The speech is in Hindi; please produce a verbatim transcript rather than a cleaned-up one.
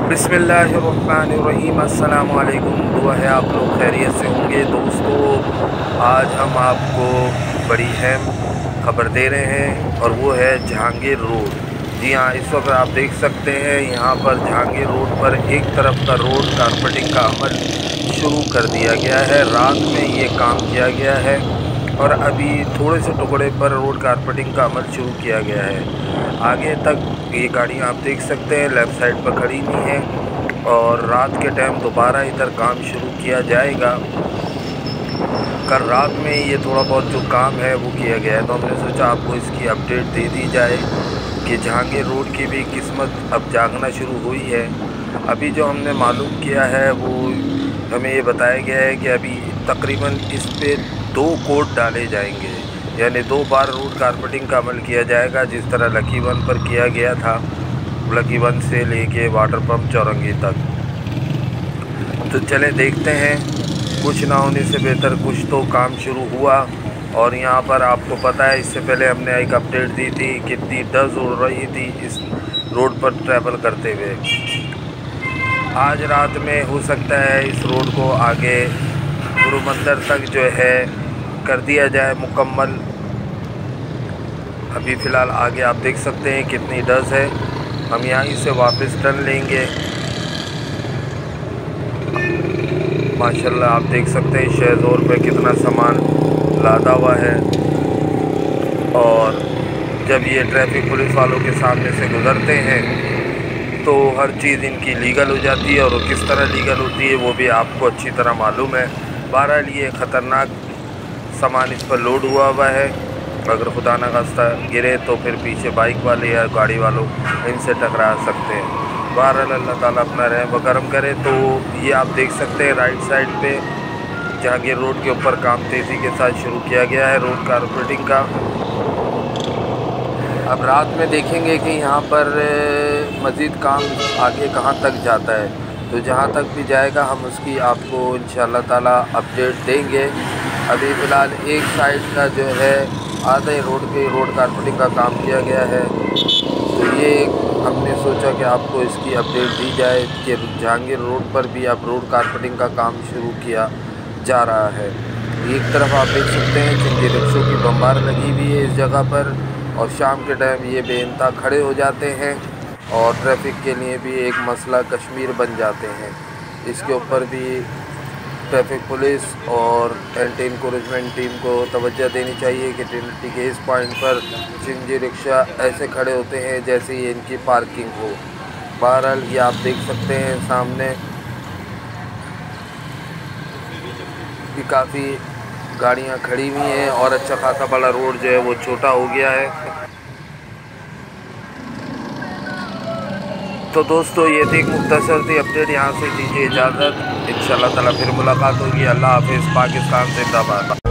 बिस्मिल्लाहिर्रहमानिर्रहीम। अस्सलाम वालेकुम। दुआ है आप लोग खैरियत से होंगे। दोस्तों, आज हम आपको बड़ी अहम खबर दे रहे हैं और वो है जहांगीर रोड। जी हाँ, इस वक्त आप देख सकते हैं यहाँ पर जहांगीर रोड पर एक तरफ का रोड कारपेटिंग का अमल शुरू कर दिया गया है। रात में ये काम किया गया है और अभी थोड़े से टुकड़े पर रोड कारपेटिंग का अमल शुरू किया गया है। आगे तक ये गाड़ियाँ आप देख सकते हैं लेफ़्ट साइड पर खड़ी हुई हैं और रात के टाइम दोबारा इधर काम शुरू किया जाएगा। कल रात में ये थोड़ा बहुत जो काम है वो किया गया है, तो हमने सोचा आपको इसकी अपडेट दे दी जाए कि जहांगीर रोड की भी किस्मत अब जागना शुरू हुई है। अभी जो हमने मालूम किया है वो हमें ये बताया गया है कि अभी तकरीबन इस पे दो कोट डाले जाएंगे, यानी दो बार रोड कारपेटिंग का अमल किया जाएगा, जिस तरह लकी वन पर किया गया था, लकी वन से लेके वाटर पंप चौरंगी तक। तो चले देखते हैं, कुछ ना होने से बेहतर कुछ तो काम शुरू हुआ। और यहाँ पर आपको पता है, इससे पहले हमने एक अपडेट दी थी कितनी डस्ट उड़ रही थी इस रोड पर ट्रैवल करते हुए। आज रात में हो सकता है इस रोड को आगे गुरु मंदिर तक जो है कर दिया जाए मुकम्मल। अभी फ़िलहाल आगे आप देख सकते हैं कितनी डस्ट है। हम यहीं से वापस टर्न लेंगे। माशाल्लाह आप देख सकते हैं शेज़ोर पे कितना सामान लादा हुआ है। और जब ये ट्रैफिक पुलिस वालों के सामने से गुज़रते हैं तो हर चीज़ इनकी लीगल हो जाती है, और वो किस तरह लीगल होती है वो भी आपको अच्छी तरह मालूम है। बहरहाल ये ख़तरनाक सामान इस पर लोड हुआ हुआ है। अगर खुदा न खास्ता गिरे तो फिर पीछे बाइक वाले या गाड़ी वालों इनसे टकरा सकते हैं। बहरहाल अल्लाह ताला अपना रहम व करम करे। तो ये आप देख सकते हैं राइट साइड पे जहांगीर रोड के ऊपर काम तेज़ी के साथ शुरू किया गया है रोड कारपेटिंग का। अब रात में देखेंगे कि यहाँ पर मज़ीद काम आगे कहाँ तक जाता है, तो जहाँ तक भी जाएगा हम उसकी आपको इंशाअल्लाह ताला अपडेट देंगे। अभी फ़िलहाल एक साइड का जो है आधे रोड के रोड कारपेटिंग का काम किया गया है, तो ये हमने सोचा कि आपको इसकी अपडेट दी जाए कि जहांगीर रोड पर भी अब रोड कारपेटिंग का काम शुरू किया जा रहा है। एक तरफ आप देख सकते हैं जिनके रिक्शों की बम्बार लगी हुई है इस जगह पर, और शाम के टाइम ये बेइंतहा खड़े हो जाते हैं और ट्रैफिक के लिए भी एक मसला कश्मीर बन जाते हैं। इसके ऊपर भी ट्रैफिक पुलिस और एंटी इंकरेजमेंट टीम को तवज्जो देनी चाहिए कि ट्रिनिटी के इस पॉइंट पर सीएनजी रिक्शा ऐसे खड़े होते हैं जैसे ये इनकी पार्किंग हो। बहरहाल ये आप देख सकते हैं सामने भी काफ़ी गाड़ियां खड़ी हुई हैं और अच्छा खासा बड़ा रोड जो है वो छोटा हो गया है। तो दोस्तों, ये थी एक मुख्तसर सी अपडेट। यहाँ से दीजिए इजाज़त। इंशाअल्लाह ताला फिर मुलाकात होगी। अल्लाह हाफ़िज़। पाकिस्तान जिंदाबाद।